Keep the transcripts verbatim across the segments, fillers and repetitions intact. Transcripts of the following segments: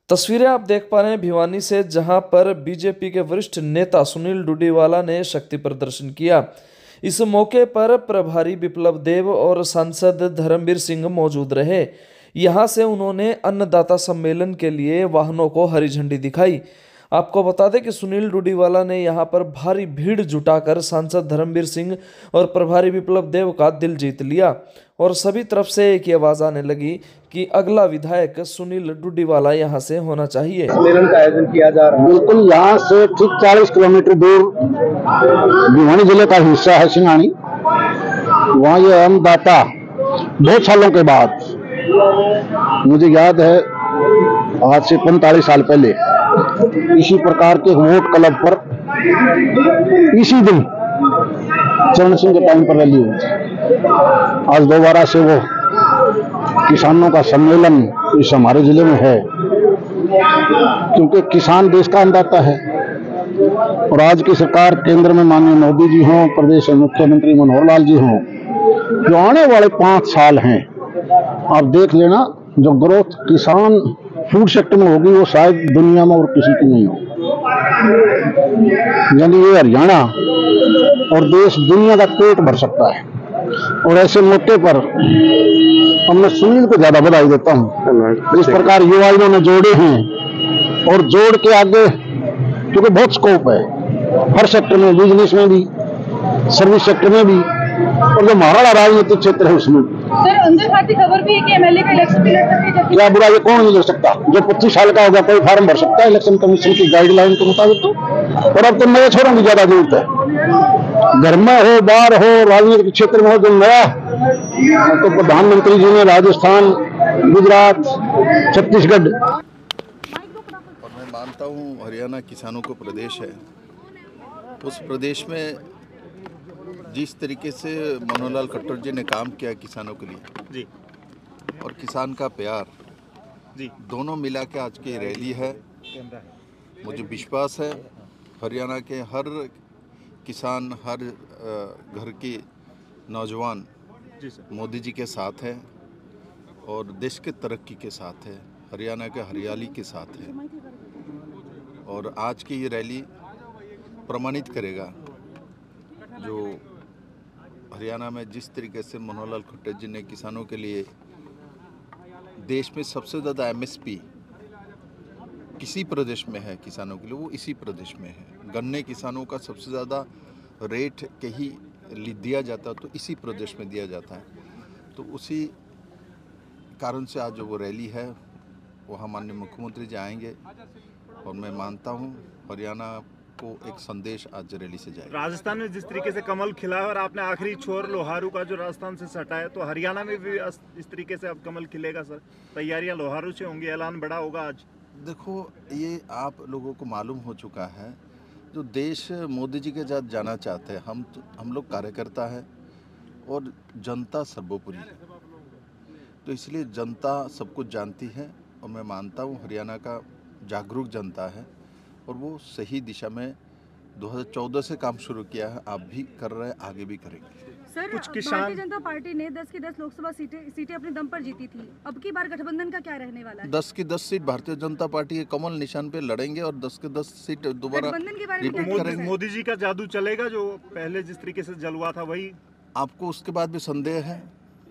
तस्वीरें आप देख पा रहे हैं भिवानी से, जहां पर बीजेपी के वरिष्ठ नेता सुनील डूडीवाला ने शक्ति प्रदर्शन किया। इस मौके पर प्रभारी विप्लव देव और सांसद धर्मवीर सिंह मौजूद रहे। यहां से उन्होंने अन्नदाता सम्मेलन के लिए वाहनों को हरी झंडी दिखाई। आपको बता दें कि सुनील डूडीवाला ने यहां पर भारी भीड़ जुटाकर सांसद धर्मवीर सिंह और प्रभारी विप्लव देव का दिल जीत लिया और सभी तरफ से एक ही आवाज आने लगी कि अगला विधायक सुनील डूडीवाला यहां से होना चाहिए। सम्मेलन का आयोजन किया जा रहा है। बिल्कुल यहाँ से ठीक चालीस किलोमीटर दूर भिवानी जिले का हिस्सा है सिंगानी। वहाँ ये अन्नदाता बहुत सालों के बाद, मुझे याद है आज से पैंतालीस साल पहले इसी प्रकार के वोट क्लब पर इसी दिन चरण सिंह के टाइम पर रैली हुई। आज दोबारा से वो किसानों का सम्मेलन इस हमारे जिले में है, क्योंकि किसान देश का अन्नदाता है। और आज की सरकार केंद्र में माननीय मोदी जी हों, प्रदेश के मुख्यमंत्री मनोहर लाल जी हों, जो आने वाले पांच साल हैं आप देख लेना, जो ग्रोथ किसान फूड सेक्टर में होगी वो शायद दुनिया में और किसी की नहीं हो। यानी ये हरियाणा और देश दुनिया का पेट भर सकता है। और ऐसे मौके पर हमने सुनील को ज्यादा बधाई देता हूँ। इस प्रकार युवा इन्होंने जोड़े हैं और जोड़ के आगे, क्योंकि बहुत स्कोप है हर सेक्टर में, बिजनेस में भी, सर्विस सेक्टर में भी, और जो हमारा राजनीतिक क्षेत्र है उसमें। सर, अंदर खाती खबर भी है कि एमएलए का इलेक्शन भी लड़ सकते हैं। क्या बुरा, ये कौन नहीं लड़ सकता? जो पच्चीस साल का होगा कोई फार्म भर सकता है इलेक्शन कमीशन की गाइडलाइन के मुताबिक। तो और अब तो नए छोरों की ज्यादा जरूरत है, घर में हो बाहर हो, राजनीतिक क्षेत्र में हो। जो नया तो प्रधानमंत्री जी ने राजस्थान, गुजरात, छत्तीसगढ़। और मैं मानता हूँ हरियाणा किसानों को प्रदेश है। उस प्रदेश में जिस तरीके से मनोहर लाल खट्टर जी ने काम किया किसानों के लिए जी, और किसान का प्यार जी, दोनों मिला के आज की रैली है। मुझे विश्वास है हरियाणा के हर किसान, हर घर के नौजवान मोदी जी के साथ है और देश के तरक्की के साथ है, हरियाणा के हरियाली के साथ है। और आज की ये रैली प्रमाणित करेगा जो हरियाणा में जिस तरीके से मनोहर लाल खट्टर जी ने किसानों के लिए, देश में सबसे ज़्यादा एमएसपी किसी प्रदेश में है किसानों के लिए, वो इसी प्रदेश में है। गन्ने किसानों का सबसे ज़्यादा रेट कहीं दिया जाता है तो इसी प्रदेश में दिया जाता है। तो उसी कारण से आज जो वो रैली है वहाँ माननीय मुख्यमंत्री जी आएंगे और मैं मानता हूँ हरियाणा को एक संदेश आज रैली से जाएगा। राजस्थान में जिस तरीके से कमल खिला है और आपने आखिरी छोर लोहारू का जो राजस्थान से सटा है, तो हरियाणा में भी इस तरीके से अब कमल खिलेगा सर? तैयारियां लोहारू से होंगी, ऐलान बड़ा होगा आज? देखो, ये आप लोगों को मालूम हो चुका है, जो देश मोदी जी के साथ जाना चाहते हैं, हम तो, हम लोग कार्यकर्ता है और जनता सर्वोपरि है। तो इसलिए जनता सब कुछ जानती है और मैं मानता हूँ हरियाणा का जागरूक जनता है और वो सही दिशा में दो हज़ार चौदह से काम शुरू किया है, आप भी कर रहे हैं, आगे भी करेंगे। सर, कुछ किसान, भारतीय जनता पार्टी ने दस की दस लोकसभा सीटें सीटें अपने दम पर जीती थी। अब की बार गठबंधन का क्या रहने वाला है? दस की दस सीट भारतीय जनता पार्टी के कमल निशान पे लड़ेंगे और दस के दस सीट दोबारा रिपीट करेंगे। मोदी जी का जादू चलेगा, जो पहले जिस तरीके से जलवा था वही? आपको उसके बाद भी संदेह है?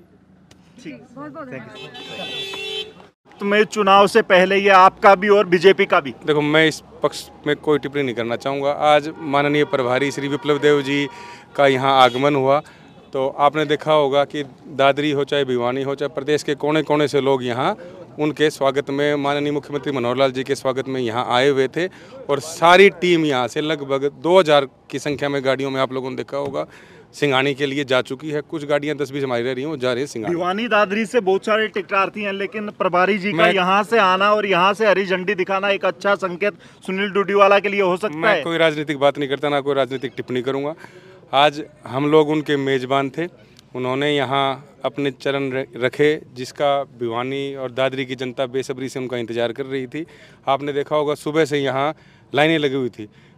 ठीक, बहुत बहुत धन्यवाद। तो मैं चुनाव से पहले ये आपका भी और बीजेपी का भी, देखो, मैं इस पक्ष में कोई टिप्पणी नहीं करना चाहूँगा। आज माननीय प्रभारी श्री विप्लव देव जी का यहाँ आगमन हुआ तो आपने देखा होगा कि दादरी हो चाहे भिवानी हो, चाहे प्रदेश के कोने कोने से लोग यहाँ उनके स्वागत में, माननीय मुख्यमंत्री मनोहर लाल जी के स्वागत में यहाँ आए हुए थे। और सारी टीम यहाँ से लगभग दो हज़ार की संख्या में गाड़ियों में आप लोगों ने देखा होगा सिंगानी के लिए जा चुकी है। कुछ गाड़ियां दस बीस हमारी रह रही हैं, वो जा रही है सिंगानी। भिवानी दादरी से बहुत सारे टिकटार्थी हैं, लेकिन प्रभारी जी का यहाँ से आना और यहाँ से हरी झंडी दिखाना एक अच्छा संकेत सुनील डूडीवाला के लिए हो सकता मैं है। कोई राजनीतिक बात नहीं करता, ना कोई राजनीतिक टिप्पणी करूँगा। आज हम लोग उनके मेज़बान थे, उन्होंने यहाँ अपने चरण रखे, जिसका भिवानी और दादरी की जनता बेसब्री से उनका इंतजार कर रही थी। आपने देखा होगा सुबह से यहाँ लाइनें लगी हुई थी।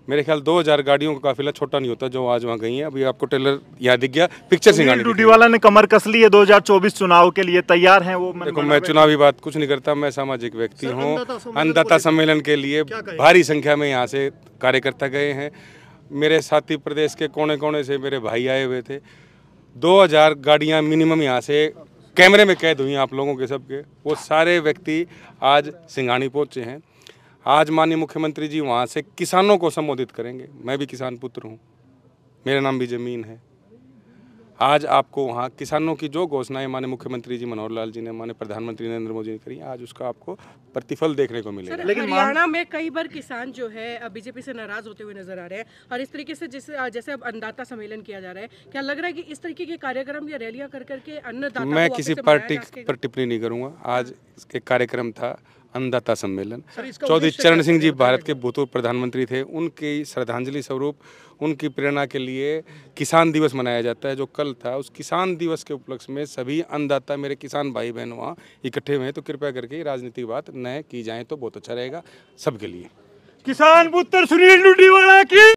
मेरे ख्याल दो हज़ार गाड़ियों का काफिला छोटा नहीं होता जो आज वहाँ गई हैं। अभी आपको टेलर यहाँ दिख गया, पिक्चर सिंगानी डूडीवाला ने कमर कस ली है, दो हज़ार चौबीस चुनाव के लिए तैयार हैं वो? देखो, मैं चुनावी बात कुछ नहीं करता, मैं सामाजिक व्यक्ति हूँ। अन्नदाता सम्मेलन के लिए भारी संख्या में यहाँ से कार्यकर्ता गए हैं। मेरे साथी प्रदेश के कोने कोने से मेरे भाई आए हुए थे। दो हज़ार गाड़ियाँ मिनिमम यहाँ से कैमरे में कैद हुई आप लोगों के सबके। वो सारे व्यक्ति आज सिंगानी पहुँचे हैं। आज माननीय मुख्यमंत्री जी वहाँ से किसानों को संबोधित करेंगे। मैं भी किसान पुत्र हूँ, मेरे नाम भी ज़मीन है। आज आपको वहाँ किसानों की जो घोषणाएं माननीय मुख्यमंत्री जी मनोहर लाल जी ने, माननीय प्रधानमंत्री नरेंद्र मोदी ने करी, आज उसका आपको प्रतिफल देखने को मिलेगा। लेकिन हरियाणा में कई बार किसान जो है बीजेपी से नाराज होते हुए नजर आ रहे हैं और इस तरीके से जैसे जैसे अब अन्नदाता सम्मेलन किया जा रहा है, क्या लग रहा है कि इस तरीके के कार्यक्रम या रैलियां कर करके अन्नदाता मैं किसी पार्टी पर टिप्पणी नहीं करूँगा। आज एक कार्यक्रम था अन्नदाता सम्मेलन। चौधरी चरण सिंह जी भारत के भूतपूर्व प्रधानमंत्री थे, उनकी श्रद्धांजलि स्वरूप, उनकी प्रेरणा के लिए किसान दिवस मनाया जाता है जो कल था। उस किसान दिवस के उपलक्ष्य में सभी अन्नदाता मेरे किसान भाई बहन वहाँ इकट्ठे हुए हैं। तो कृपया करके राजनीतिक बात न की जाए तो बहुत अच्छा रहेगा सबके लिए। किसान पुत्र सुनील डूडीवाला की